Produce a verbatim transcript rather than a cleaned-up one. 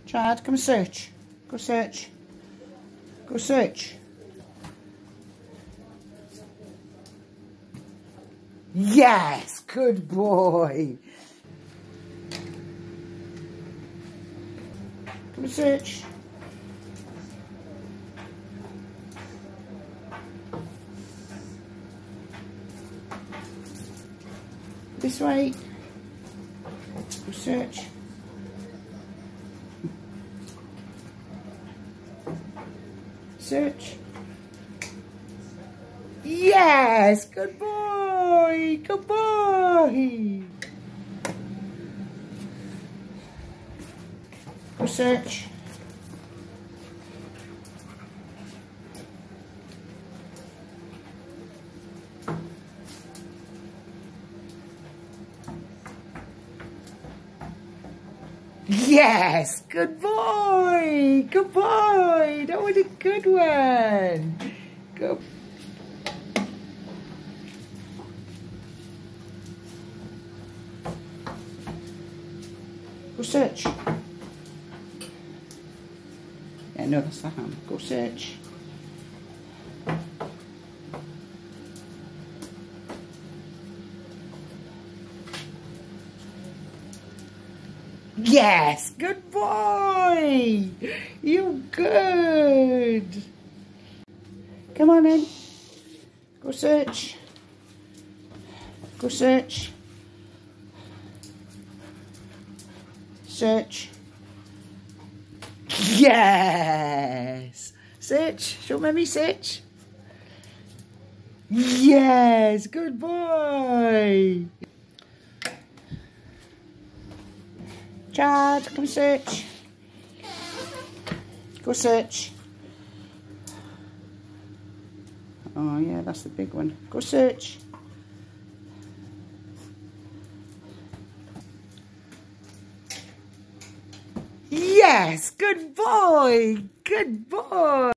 Chad, come and search. Go search. Go search. Yes, good boy. Come and search. This way. Go search. Search. Yes, good boy, good boy. Go search. Yes, good boy, good boy. That was a good one. Go. Go search. Yeah, no, that's the ham. Go search. Yes, good boy. You good. Come on in. Go search. Go search. Search. Yes. Search. Show Mummy search. Yes, good boy. Chad, come search. Go search. Oh yeah, that's the big one. Go search. Yes, good boy. Good boy.